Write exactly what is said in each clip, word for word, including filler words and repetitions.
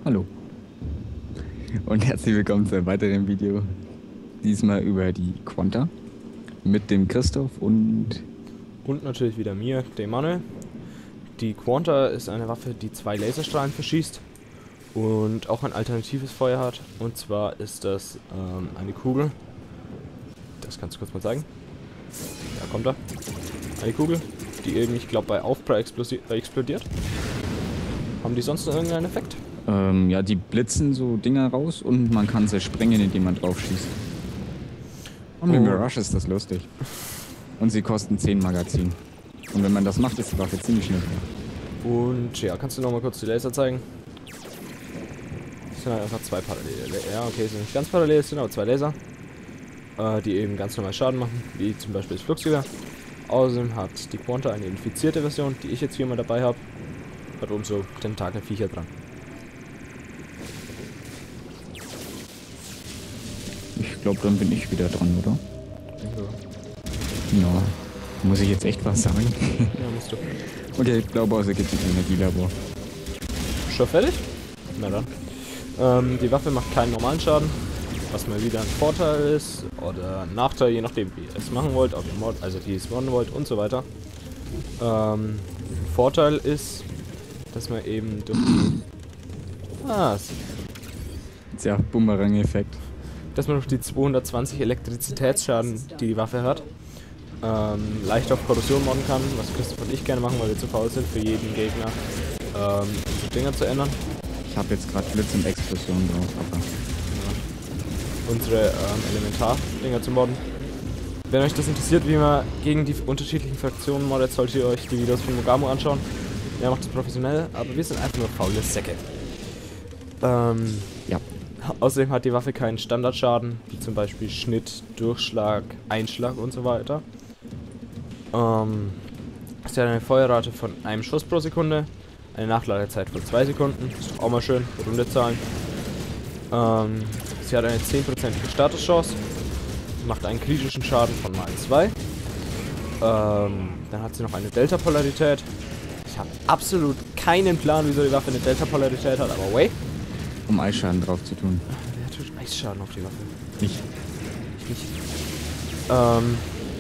Hallo und herzlich willkommen zu einem weiteren Video. Diesmal über die Quanta mit dem Christoph und... Und natürlich wieder mir, dem Manuel. Die Quanta ist eine Waffe, die zwei Laserstrahlen verschießt und auch ein alternatives Feuer hat. Und zwar ist das ähm, eine Kugel. Das kannst du kurz mal zeigen. Da kommt er. Eine Kugel, die eben, ich glaube, bei Aufprall explodiert. Haben die sonst noch irgendeinen Effekt? Ähm, ja, die blitzen so Dinger raus und man kann sie sprengen, indem man drauf schießt. Und mit Oh. Mirage ist das lustig. Und sie kosten zehn Magazin. Und wenn man das macht, ist die Waffe ziemlich schnell. Und ja, kannst du noch mal kurz die Laser zeigen? Das sind halt einfach zwei Parallele. Ja, okay, sind nicht ganz parallel, es sind aber zwei Laser, äh, die eben ganz normal Schaden machen, wie zum Beispiel das Fluxgewehr. Außerdem hat die Quanta eine infizierte Version, die ich jetzt hier mal dabei habe. Hat oben so Tentakelviecher dran. Ich glaube, dann bin ich wieder dran, oder? Ja, Ja. Muss ich jetzt echt was sagen? ja musst du. Okay, ich glaube, außer gibt es ein Energielabor. Schon fertig? Na dann. Ähm, die Waffe macht keinen normalen Schaden, was mal wieder ein Vorteil ist oder ein Nachteil, je nachdem wie ihr es machen wollt, ob ihr Mod, also die es modden wollt und so weiter. Ähm, Vorteil ist, dass man eben durch die ah, Tja, Bumerang-Effekt. dass man durch die zweihundertzwanzig Elektrizitätsschaden, die die Waffe hat, ähm, leicht auf Korrosion modden kann, was Christoph und ich gerne machen, weil wir zu faul sind, für jeden Gegner ähm, unsere Dinger zu ändern. Ich habe jetzt gerade Blitz und Explosion drauf, aber... Unsere ähm, Elementar-Dinger zu modden. Wenn euch das interessiert, wie man gegen die unterschiedlichen Fraktionen moddet, solltet ihr euch die Videos von Mogamo anschauen. Er macht das professionell, aber wir sind einfach nur faule Säcke. Ähm, Ja. Außerdem hat die Waffe keinen Standardschaden, wie zum Beispiel Schnitt, Durchschlag, Einschlag und so weiter. Ähm, sie hat eine Feuerrate von einem Schuss pro Sekunde, eine Nachladezeit von zwei Sekunden, ist doch auch mal schön, runde Zahlen. Ähm, sie hat eine zehn Prozent Statuschance, macht einen kritischen Schaden von mal zwei. Ähm, dann hat sie noch eine Delta-Polarität. Ich habe absolut keinen Plan, wieso die Waffe eine Delta-Polarität hat, aber wait. Um Eisschaden drauf zu tun. Wer tut Eisschaden auf die Waffe? Ich. Ich nicht. Ähm,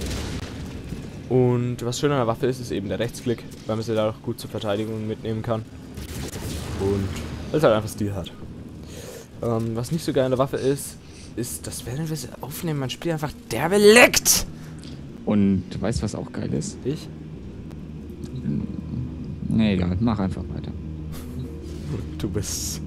und was schön an der Waffe ist, ist eben der Rechtsklick, weil man sie dadurch gut zur Verteidigung mitnehmen kann. Und weil es halt einfach Stil hat. Ähm, was nicht so geil an der Waffe ist, ist, dass wenn wir sie aufnehmen, man spielt einfach derbe leckt! Und weißt du, was auch geil ist? Ich? Nee, egal, mach einfach weiter. Du bist.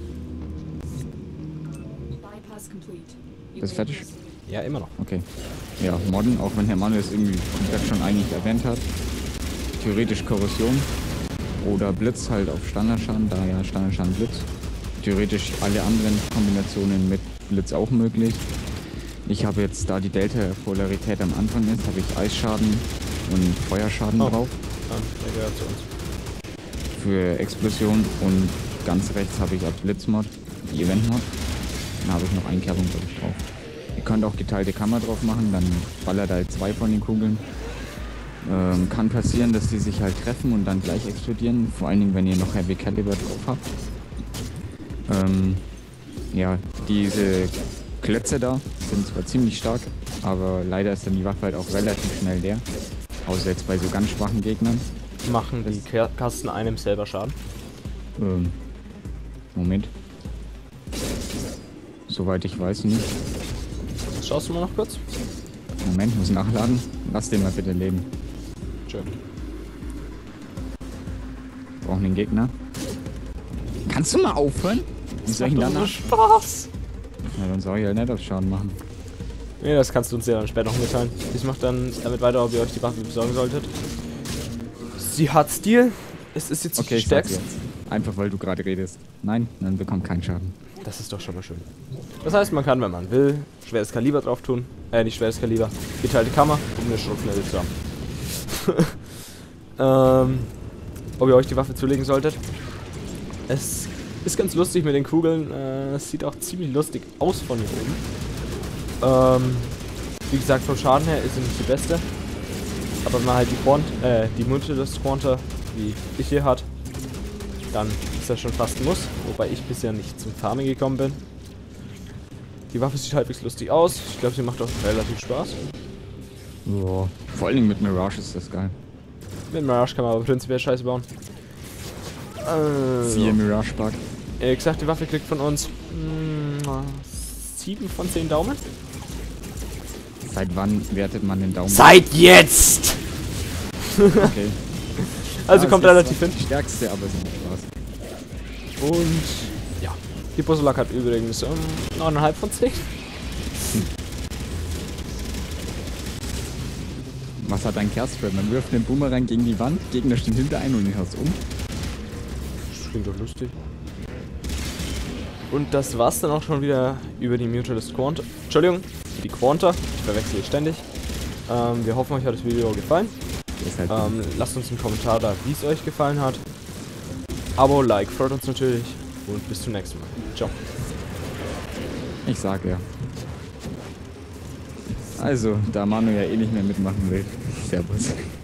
Bist du fertig? Ja, immer noch. Okay. Ja, Modden, auch wenn Herr Manuel es irgendwie komplett schon eigentlich erwähnt hat. Theoretisch Korrosion oder Blitz halt auf Standardschaden, da ja Standardschaden Blitz. Theoretisch alle anderen Kombinationen mit Blitz auch möglich. Ich habe jetzt, da die Delta-Polarität am Anfang ist, habe ich Eisschaden und Feuerschaden Oh. drauf. Ja, der gehört zu uns. Für Explosion und ganz rechts habe ich als Blitzmod, die Event-Mod. Dann habe ich noch Einkerbung glaube ich, drauf. Ihr könnt auch geteilte Kammer drauf machen, dann ballert halt zwei von den Kugeln. Ähm, kann passieren, dass die sich halt treffen und dann gleich explodieren, vor allen Dingen wenn ihr noch Heavy Caliber drauf habt. Ähm, ja, diese Klötze da sind zwar ziemlich stark, aber leider ist dann die Waffe halt auch relativ schnell leer. Außer jetzt bei so ganz schwachen Gegnern. Machen die Ka- Kasten einem selber Schaden? Ähm, Moment. Soweit ich weiß nicht. Schaust du mal noch kurz? Moment, muss nachladen. Lass den mal bitte leben. Schön. Brauchen den Gegner. Kannst du mal aufhören? Wie soll ich ihn dann nach? Spaß! Ja, dann soll ich halt nicht auf Schaden machen. Nee, das kannst du uns ja dann später noch mitteilen. Ich mach dann damit weiter, ob ihr euch die Waffe besorgen solltet. Sie hat Stil. Es ist jetzt Okay, die ich sag's stärkste. jetzt. Einfach weil du gerade redest. Nein, dann bekommt keinen Schaden. Das ist doch schon mal schön. Das heißt, man kann, wenn man will, schweres Kaliber drauf tun. Äh, nicht schweres Kaliber. Geteilte Kammer, um eine Schrotflinte zu haben. ähm, ob ihr euch die Waffe zulegen solltet. Es ist ganz lustig mit den Kugeln. Äh, es sieht auch ziemlich lustig aus von hier oben. Ähm, wie gesagt, vom Schaden her ist sie nicht die beste. Aber wenn man halt die Quant, äh, die Multilist Quanta, wie ich hier hat, dann ist das schon fast ein Muss, wobei ich bisher nicht zum Farming gekommen bin. Die Waffe sieht halbwegs lustig aus. Ich glaube, sie macht auch relativ Spaß. Ja. Vor allen Dingen mit Mirage ist das geil. Mit Mirage kann man aber prinzipiell Scheiße bauen. Also. Siehe Mirage-Bug. Wie gesagt, die Waffe kriegt von uns sieben von zehn Daumen. Seit wann wertet man den Daumen? Seit jetzt! Okay. Also ja, kommt es ist relativ zwar hin. die stärkste, aber es macht Spaß. Und ja, die Busselak hat übrigens ähm, neun Komma fünf von zehn. Was hat ein Kerstrap? Man wirft einen Boomerang gegen die Wand, Gegner stehen hinter ein und ihn haut's um. Das klingt doch lustig. Und das war's dann auch schon wieder über die Mutualist Quanta. Entschuldigung, die Quanta. Ich verwechsel hier ständig. Ähm, wir hoffen, euch hat das Video gefallen. Halt ähm, lasst uns einen Kommentar da, wie es euch gefallen hat. Abo, Like freut uns natürlich. Und bis zum nächsten Mal. Ciao. Ich sag ja. Also, da Manu ja eh nicht mehr mitmachen will. Servus.